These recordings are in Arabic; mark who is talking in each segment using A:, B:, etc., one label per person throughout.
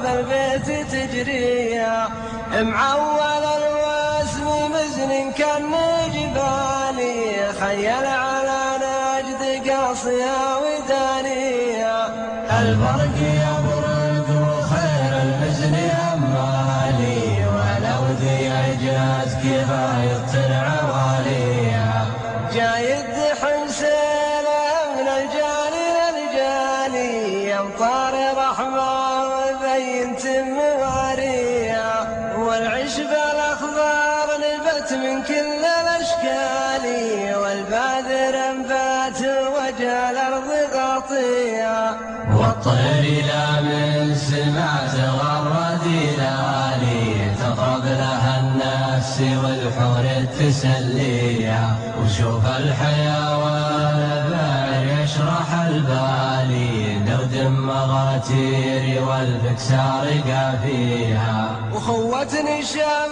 A: البيت تجريها، معول الوسم مزن كالجبالي، خيل على نجد قاصيها ودانيها. البرق يبرق وخير المزن أمالي، ولو ذي إعجاز كفاية عواليها. جاي الدحم سيله من الجالي للجالي، أمطار رحمة وبينت مواريها. والعشب الأخضر نبت من كل الأشكال، والبادر انبات وجه الأرض غطيها. والطير لا من سماء تغرد لالي، تطرب لها النفس والحور التسليها. وشوف الحيوان البعر يشرح البالي، دود مغاتير والبكسار قافيها. وخوتني شام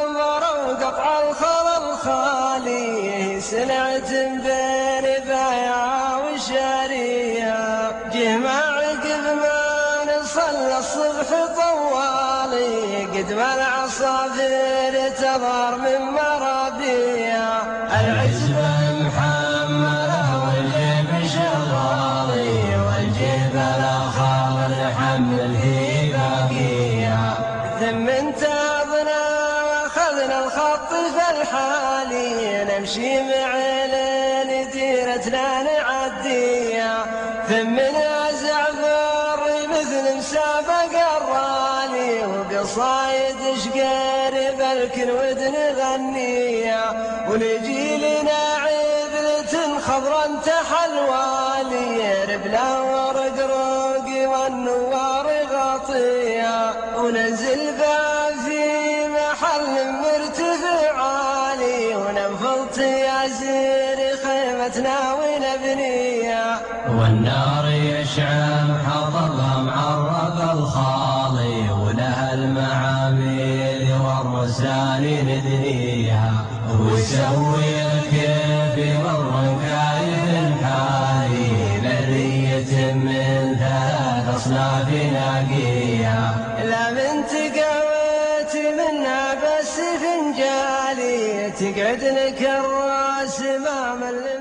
A: وقطع الخل الخالي، سلعة بين بايعها وشاريها. جمع عقب ما نصلى الصبح طوالي، قدم العصافير تظهر من مرابيها. العزبة محملة والجيب شغالي، والجيب الآخر الحمل في باقيها. ثم انتظرنا واخذنا الخط فالحالي، نمشي معلن ديرتنا نعديها. ثم نازع فري مثل مسابق الرالي، وقصايد شقير بالكن ودن غنيها. ونجي لنا عذلة خضرا تحلوالي، ربلا ورقرق والنوار غطيها. وننزل بها في محل مرتفع عالي، وننفض تيازير خيمتنا ونبنيها. والنار يشعل حظها معرض الخالي، ولها المعاميل والرسال ندنيها. ويسوي الكيف مر كايف حالي، برية من ثلاث أصناف ناقيها. لا من تقويت منها بس فنجالي، تقعد لك الراس ما مل